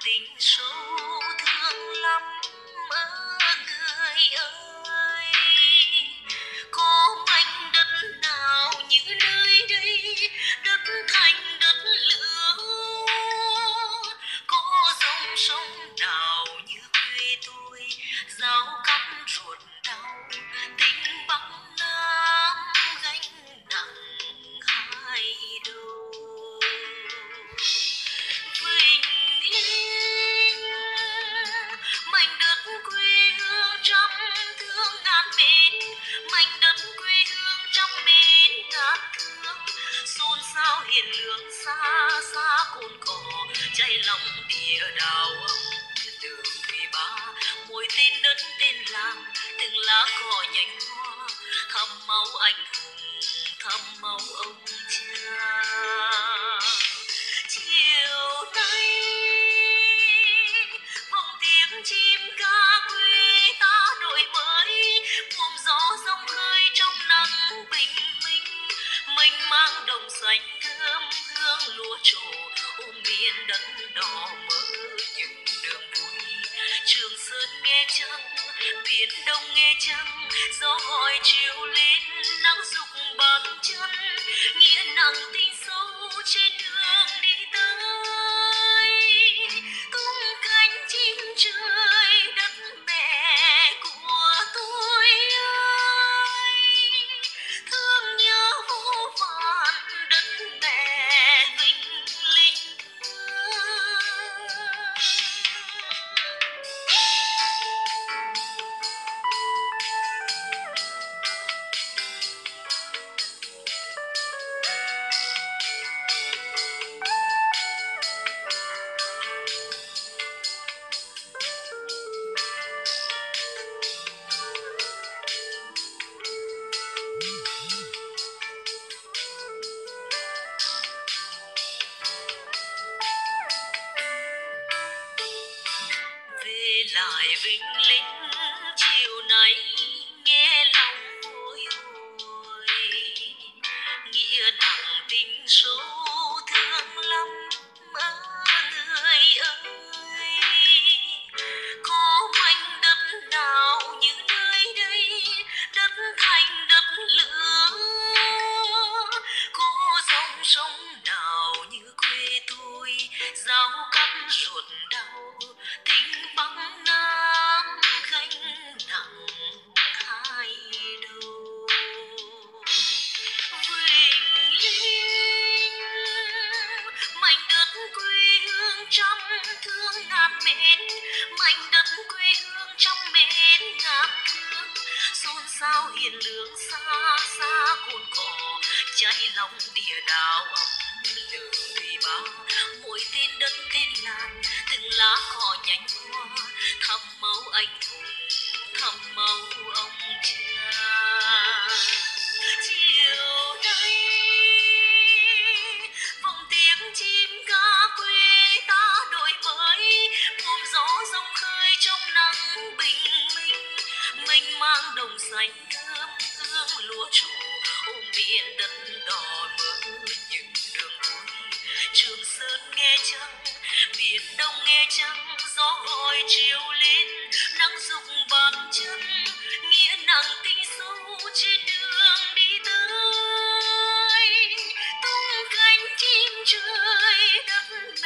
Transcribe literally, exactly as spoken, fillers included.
tình sâu thương lắm người ơi. Có mảnh đất nào như nơi đây, đất thành đất lửa. Có dòng sông nào như quê tôi, giao cắt ruột đau tình bắc nam gánh nặng hai đầu. Vinh Linh mảnh đất quê hương trăm thương ngàn mến, mảnh đất quê hương trăm mến ngàn thương. Xôn xao hiền lương xa xa cồn cỏ, cháy lòng địa đào ấm đường thủy ba. Mỗi tên đất tên làng, từng lá cỏ nhánh hoa, thầm máu anh hùng, thầm máu ông cha. Chiều nay vòng tiếng chim ca quê ta đổi mới, buồm gió sông khơi trong nắng bình minh. Mênh mang đồng xanh thơm hương lúa trổ, ôm miền đất đỏ mơ những đường vui. Trường Sơn nghe trăng, biển Đông nghe trăng, gió gọi chiều lên nắng dục bàn chân. Nghĩa nặng tình sâu trên đường đi tới, tung cánh chim trời đất mẹ của tôi ơi. Thương nhớ vô vàn đất mẹ vinh linh ơi. Về lại Vinh Linh chiều nay nghe lòng bồi hồi, nghĩa nặng tình sâu thương lắm người ơi. Có mảnh đất nào như nơi đây, đất thành đất lửa. Có dòng sông nào như quê tôi, giao cắt ruột đau tình bắc nam gánh nặng hai đầu. Vinh Linh mảnh đất quê hương trăm thương ngàn mến, mảnh đất quê hương trăm mến ngàn thương. Xôn xao hiền lương xa xa cồn cỏ, cháy lòng địa đào ấm lửa thủy ba. Mỗi tên đất tên làng, từng lá cỏ nhánh hoa, thầm máu anh hùng, thầm máu ông cha. Chiều nay vòng tiếng chim ca quê ta đổi mới, buồm gió sông khơi trong nắng bình minh. Mênh mang đồng xanh thơm hương lúa trổ, ôm miền đất đỏ mơ những đường vui. Trường Sơn nghe trăng, biển Đông nghe trăng, gió gọi chiều lên nắng dục bàn chân. Nghĩa nặng tình sâu trên đường đi tới, tung cánh chim trời đất